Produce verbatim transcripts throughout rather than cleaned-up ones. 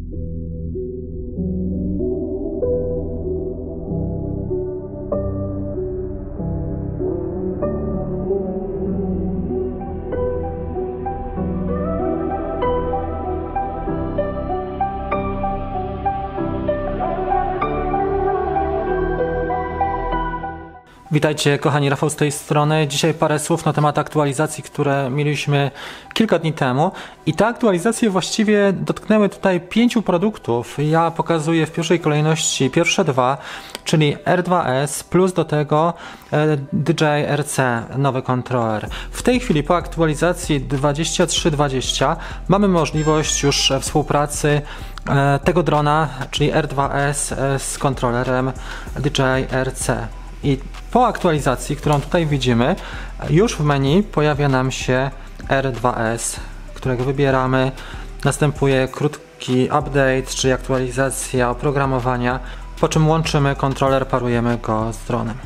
Witajcie kochani, Rafał z tej strony. Dzisiaj parę słów na temat aktualizacji, które mieliśmy kilka dni temu. I te aktualizacje właściwie dotknęły tutaj pięciu produktów. Ja pokazuję w pierwszej kolejności pierwsze dwa, czyli R dwa S plus do tego D J I R C, nowy kontroler. W tej chwili po aktualizacji dwadzieścia trzy dwadzieścia mamy możliwość już współpracy tego drona, czyli R dwa S z kontrolerem D J I R C. I po aktualizacji, którą tutaj widzimy, już w menu pojawia nam się R dwa S, którego wybieramy. Następuje krótki update, czyli aktualizacja oprogramowania, po czym łączymy kontroler, parujemy go z dronem.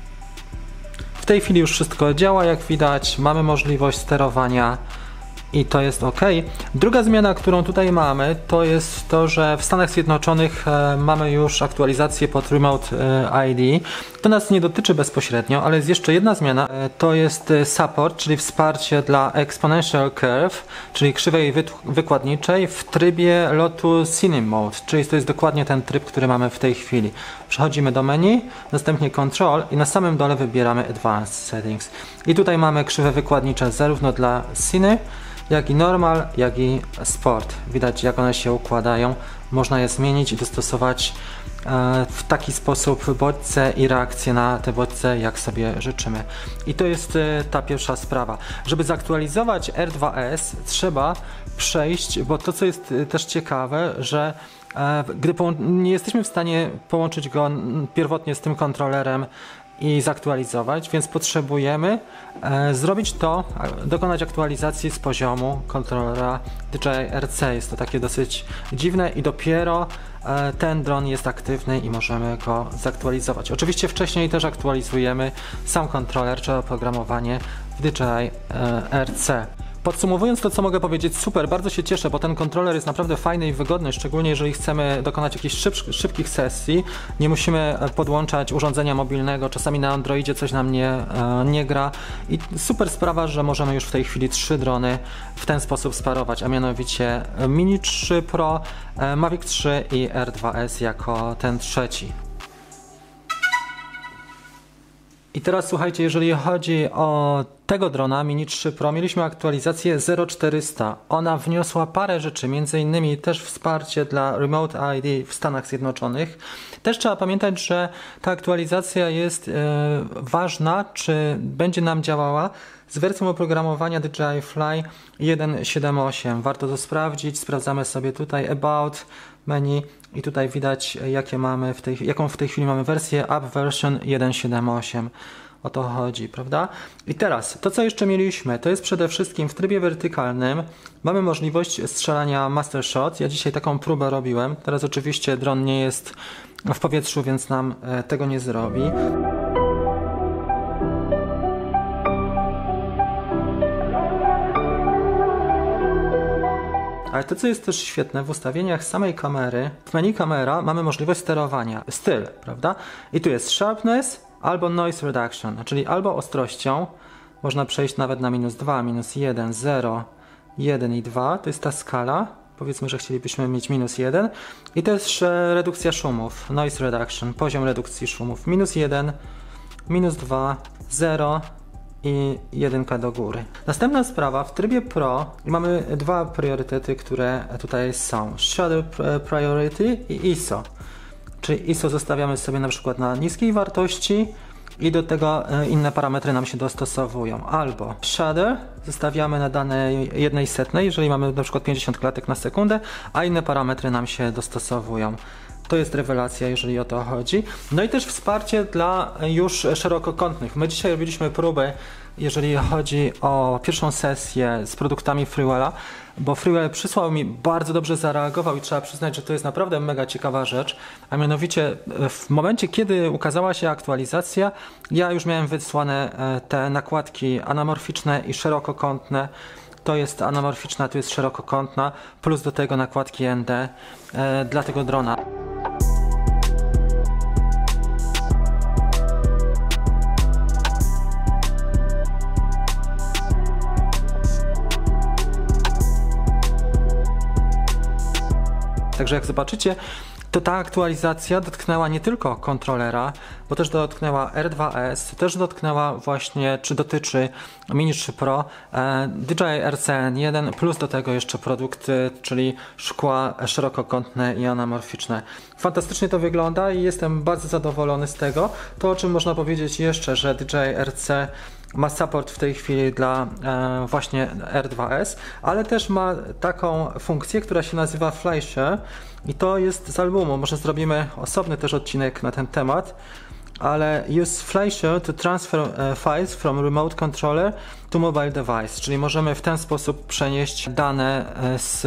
W tej chwili już wszystko działa, jak widać, mamy możliwość sterowania i to jest ok. Druga zmiana, którą tutaj mamy, to jest to, że w Stanach Zjednoczonych e, mamy już aktualizację pod Remote e, I D. To nas nie dotyczy bezpośrednio, ale jest jeszcze jedna zmiana, e, to jest support, czyli wsparcie dla Exponential Curve, czyli krzywej wy wykładniczej w trybie lotu Cine Mode, czyli to jest dokładnie ten tryb, który mamy w tej chwili. Przechodzimy do menu, następnie Control i na samym dole wybieramy Advanced Settings. I tutaj mamy krzywe wykładnicze zarówno dla Cine, jak i normal, jak i sport. Widać, jak one się układają. Można je zmienić i dostosować e, w taki sposób bodźce i reakcje na te bodźce, jak sobie życzymy. I to jest e, ta pierwsza sprawa. Żeby zaktualizować R dwa S, trzeba przejść, bo to, co jest e, też ciekawe, że e, gdy nie jesteśmy w stanie połączyć go pierwotnie z tym kontrolerem i zaktualizować, więc potrzebujemy e, zrobić to, dokonać aktualizacji z poziomu kontrolera D J I R C. Jest to takie dosyć dziwne i dopiero e, ten dron jest aktywny i możemy go zaktualizować. Oczywiście wcześniej też aktualizujemy sam kontroler czy oprogramowanie w D J I R C. Podsumowując to, co mogę powiedzieć, super, bardzo się cieszę, bo ten kontroler jest naprawdę fajny i wygodny, szczególnie jeżeli chcemy dokonać jakichś szyb, szybkich sesji. Nie musimy podłączać urządzenia mobilnego, czasami na Androidzie coś nam nie, nie gra. I super sprawa, że możemy już w tej chwili trzy drony w ten sposób sparować, a mianowicie Mini trzy Pro, Mavic trzy i R dwa S jako ten trzeci. I teraz słuchajcie, jeżeli chodzi o tego drona Mini trzy Pro, mieliśmy aktualizację zero czterysta. Ona wniosła parę rzeczy, między innymi też wsparcie dla Remote I D w Stanach Zjednoczonych. Też trzeba pamiętać, że ta aktualizacja jest e, ważna, czy będzie nam działała z wersją oprogramowania D J I Fly jeden siedem osiem. Warto to sprawdzić, sprawdzamy sobie tutaj About, menu i tutaj widać, jakie mamy w tej, jaką w tej chwili mamy wersję App Version jeden siedem osiem. O to chodzi, prawda? I teraz, to co jeszcze mieliśmy, to jest przede wszystkim w trybie wertykalnym mamy możliwość strzelania Master Shot. Ja dzisiaj taką próbę robiłem. Teraz oczywiście dron nie jest w powietrzu, więc nam e, tego nie zrobi. Ale to, co jest też świetne, w ustawieniach samej kamery, w menu kamera mamy możliwość sterowania, styl, prawda? I tu jest sharpness albo noise reduction, czyli albo ostrością, można przejść nawet na minus dwa, minus jeden, zero, jeden i dwa, to jest ta skala, powiedzmy, że chcielibyśmy mieć minus jeden i to jest redukcja szumów, noise reduction, poziom redukcji szumów, minus jeden, minus dwa, zero, i jedynka do góry. Następna sprawa, w trybie Pro mamy dwa priorytety, które tutaj są. Shutter Priority i I S O. Czyli I S O zostawiamy sobie na przykład na niskiej wartości i do tego inne parametry nam się dostosowują. Albo Shutter zostawiamy na danej jednej setnej, jeżeli mamy na przykład pięćdziesiąt klatek na sekundę, a inne parametry nam się dostosowują. To jest rewelacja, jeżeli o to chodzi. No i też wsparcie dla już szerokokątnych. My dzisiaj robiliśmy próbę, jeżeli chodzi o pierwszą sesję z produktami Freewella, bo Freewell przysłał mi, bardzo dobrze zareagował i trzeba przyznać, że to jest naprawdę mega ciekawa rzecz, a mianowicie w momencie, kiedy ukazała się aktualizacja, ja już miałem wysłane te nakładki anamorficzne i szerokokątne to jest anamorficzna, tu jest szerokokątna, plus do tego nakładki N D e, dla tego drona. Także jak zobaczycie, to ta aktualizacja dotknęła nie tylko kontrolera, bo też dotknęła R dwa S, też dotknęła właśnie, czy dotyczy Mini trzy Pro, e, D J I R C N jeden, plus do tego jeszcze produkty, czyli szkła szerokokątne i anamorficzne. Fantastycznie to wygląda i jestem bardzo zadowolony z tego. To, o czym można powiedzieć jeszcze, że D J I R C ma support w tej chwili dla e, właśnie R dwa S, ale też ma taką funkcję, która się nazywa FlyShare i to jest z albumu. Może zrobimy osobny też odcinek na ten temat, ale use FlyShare to transfer uh, files from remote controller to mobile device, czyli możemy w ten sposób przenieść dane z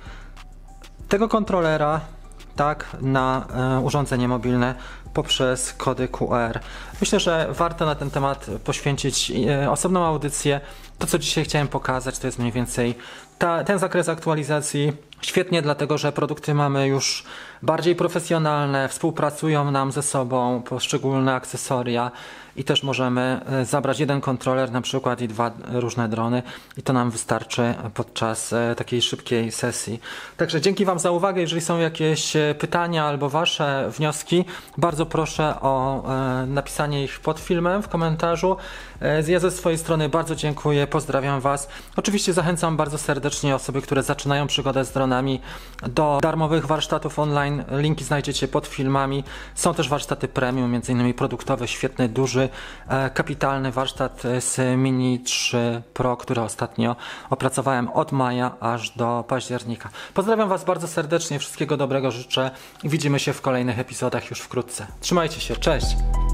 tego kontrolera tak na e, urządzenie mobilne poprzez kody Q R. Myślę, że warto na ten temat poświęcić e, osobną audycję. To, co dzisiaj chciałem pokazać, to jest mniej więcej ta, ten zakres aktualizacji. Świetnie, dlatego że produkty mamy już bardziej profesjonalne, współpracują nam ze sobą poszczególne akcesoria i też możemy zabrać jeden kontroler na przykład i dwa różne drony i to nam wystarczy podczas takiej szybkiej sesji. Także dzięki Wam za uwagę. Jeżeli są jakieś pytania albo Wasze wnioski, bardzo proszę o napisanie ich pod filmem w komentarzu. Ja ze swojej strony bardzo dziękuję, pozdrawiam Was. Oczywiście zachęcam bardzo serdecznie osoby, które zaczynają przygodę z dronami do darmowych warsztatów online. Linki znajdziecie pod filmami. Są też warsztaty premium, między innymi produktowy, świetny, duży, e, kapitalny warsztat z Mini trzy Pro, który ostatnio opracowałem od maja aż do października. Pozdrawiam Was bardzo serdecznie, wszystkiego dobrego życzę i widzimy się w kolejnych epizodach już wkrótce. Trzymajcie się, cześć!